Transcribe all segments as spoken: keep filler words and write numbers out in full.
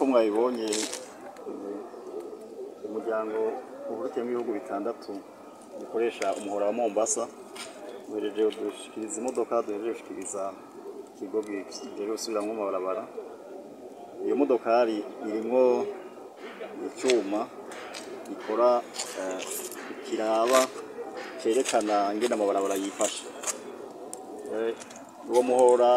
nk'uko mwabibonye umuryango uhurikiyemo ibihugu bitandatu bikoresha umuhora wa Mombasa duhereje gushikiriza imodoka duhereje gushikiriza ikigo gije gusubiramwo amabarabara. Iyo modokari irimwo icyuma gikora kiraba cerekana ingene amabarabara yifashe. Uwo muhora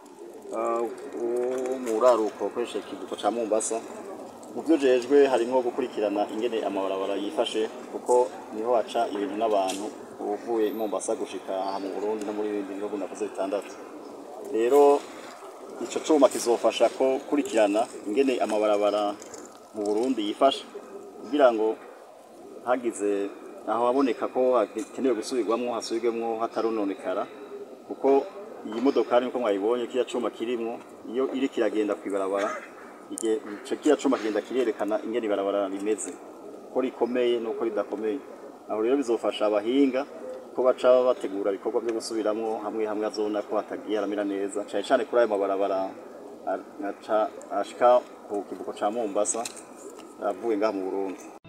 umuraruko ukoresha ikivuko ca Mombasa mu byo jejwe harimo gukurikirana ingene amabarabara yifashe kuko niho haca ibintu n'abantu uvuye Mombasa gushika aha mu Burundi no muri ibindi bihugu nakoze bitandatu. Rero ico cuma kizofasha ko kurikirana ingene amabarabara mu Burundi yifashe kugira ngo hagize aho haboneka ko hakenewe gusubirwamwo hasubirwemwo hatarononekara kuko iyi modokari nko mwayibonye kiya cuma kirimwo iyo iri kiragenda kwibarabara igihe ico kiya cuma kigenda kirerekana ingene ibarabara rimeze ko rikomeye no ko ridakomeye. Aho rero bizofasha abahinga ko baca bategura ibikorwa byo gusubiramwo hamwe hamwe azona ko hatagiye haramera neza cyane cyane kuri ayo mabarabara aca ashika ku kivuko ca Mombasa avuye ngaha mu Burundi.